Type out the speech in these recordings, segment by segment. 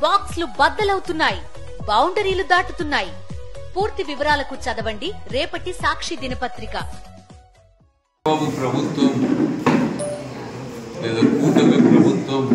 బాక్స్లు బద్దలవుతున్నాయి, బౌండరీలు దాటుతున్నాయి. పూర్తి వివరాలకు చదవండి రేపటి సాక్షి దినపత్రిక. ప్రభుత్వం లేదా కూటమి ప్రభుత్వం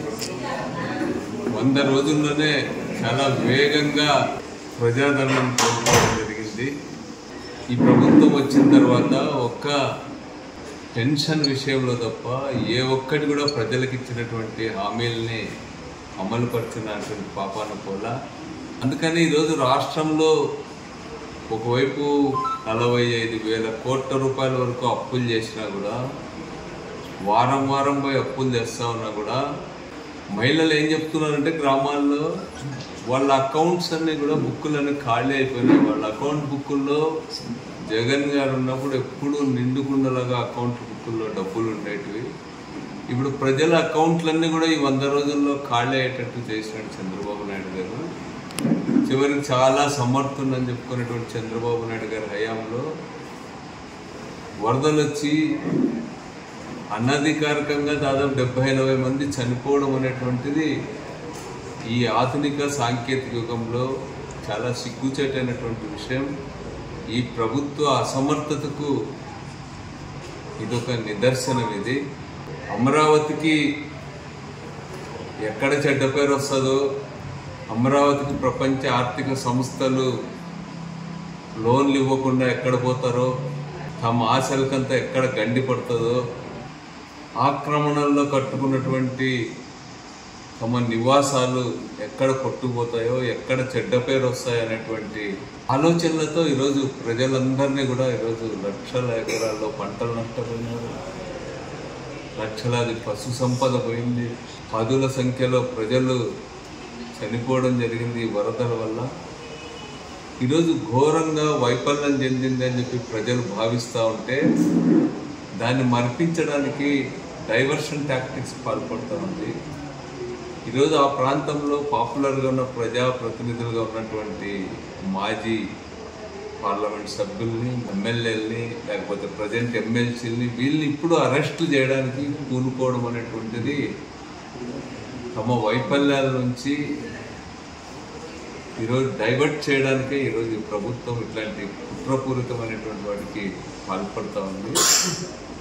100 రోజుల్లోనే చాలా వేగంగా ప్రజాదరణ కోల్పోవడం జరిగింది. ఈ ప్రభుత్వం వచ్చిన తర్వాత ఒక్క పెన్షన్ విషయంలో తప్ప ఏ ఒక్కటి కూడా ప్రజలకు ఇచ్చినటువంటి హామీల్ని అమలు పరిచినటువంటి పాపాన పోలా. అందుకని ఈరోజు రాష్ట్రంలో ఒకవైపు 45,000 కోట్ల రూపాయల వరకు అప్పులు చేసినా కూడా, వారం పోయి అప్పులు తెస్తా ఉన్నా కూడా, మహిళలు ఏం చెప్తున్నారంటే గ్రామాల్లో వాళ్ళ అకౌంట్స్ అన్ని కూడా బుక్కులన్నీ ఖాళీ అయిపోయినాయి. వాళ్ళ అకౌంట్ బుక్కుల్లో జగన్ గారు ఉన్నప్పుడు ఎప్పుడు నిండుకుండలాగా అకౌంట్ బుక్కుల్లో డబ్బులు ఉండేటివి. ఇప్పుడు ప్రజల అకౌంట్లన్నీ కూడా ఈ 100 రోజుల్లో ఖాళీ అయ్యేటట్టు చేసినాడు చంద్రబాబు నాయుడు గారు. చివరికి చాలా సమర్థులని చెప్పుకునేటువంటి చంద్రబాబు నాయుడు గారి హయాంలో వరదలు వచ్చి అనధికారికంగా దాదాపు 70-80 మంది చనిపోవడం అనేటువంటిది ఈ ఆధునిక సాంకేతిక యుగంలో చాలా సిగ్గుచేటైనటువంటి విషయం. ఈ ప్రభుత్వ అసమర్థతకు ఇదొక నిదర్శనం. ఇది అమరావతికి ఎక్కడ చెడ్డ పేరు వస్తుందో, అమరావతికి ప్రపంచ ఆర్థిక సంస్థలు లోన్లు ఇవ్వకుండా ఎక్కడ పోతారో, తమ ఆశలకంతా ఎక్కడ గండి పడుతుందో, ఆక్రమణల్లో కట్టుకున్నటువంటి తమ నివాసాలు ఎక్కడ కొట్టుకుపోతాయో, ఎక్కడ చెడ్డ పేరు వస్తాయో అనేటువంటి ఆలోచనలతో ఈరోజు ప్రజలందరినీ కూడా ఈరోజు లక్షల ఎకరాల్లో పంటలు నష్టపోయినారు, లక్షలాది పశు సంపద పోయింది, పదుల సంఖ్యలో ప్రజలు చనిపోవడం జరిగింది వరదల వల్ల. ఈరోజు ఘోరంగా వైఫల్యం చెందింది అని చెప్పి ప్రజలు భావిస్తూ ఉంటే, దాన్ని మరిపించడానికి డైవర్షన్ టాక్టిక్స్ పాల్పడుతూ ఉంది. ఈరోజు ఆ ప్రాంతంలో పాపులర్గా ఉన్న ప్రజాప్రతినిధులుగా ఉన్నటువంటి మాజీ పార్లమెంట్ సభ్యుల్ని, ఎమ్మెల్యేలని, లేకపోతే ప్రజెంట్ ఎమ్మెల్సీలని వీళ్ళని ఇప్పుడు అరెస్టు చేయడానికి పూనుకోవడం అనేటువంటిది తమ వైఫల్యాల నుంచి ఈరోజు డైవర్ట్ చేయడానికే ఈరోజు ప్రభుత్వం ఇట్లాంటి కుట్రపూరితమైనటువంటి వాటికి పాల్పడుతూ ఉంది.